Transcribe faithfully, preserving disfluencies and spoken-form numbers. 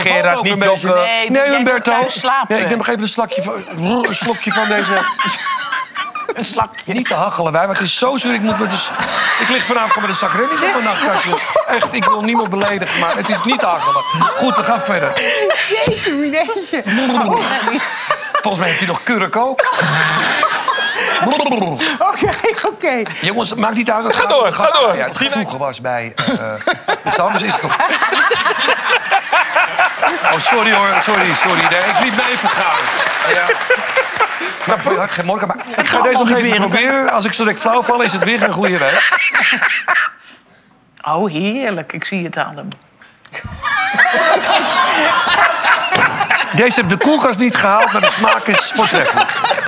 Gerard, ook niet een beetje. jokken. Nee, Nee, jij Humberto. moet thuis slapen. Nee, ik neem nog even een, slakje van, een slokje van deze... Een slakje. Niet te hachelen wij, maar het is zo zuur. Ik, moet met een, s- ik lig vanavond gewoon met een zak rennies op mijn nachtkastje. Echt, ik wil niemand beledigen, maar het is niet te hachelen. Goed, we gaan verder. Jeetje, minetje. Volgens mij heeft hij nog kurk ook. Oké, oké. Jongens, het maakt niet uit. Het Ga gaat door, om de ga gast- door. Ja, het Drie vroeger was bij... Uh, dus anders is het toch... Oh, sorry hoor. Sorry, sorry. Nee, ik liet me even gaan. Ja. Maar ik had geen morgen, maar ik ga deze nog even proberen. Als ik zo direct flauw val, is het weer een goede weg. Oh, heerlijk. Ik zie het aan hem. Deze heb de koelkast niet gehaald, maar de smaak is voortreffelijk.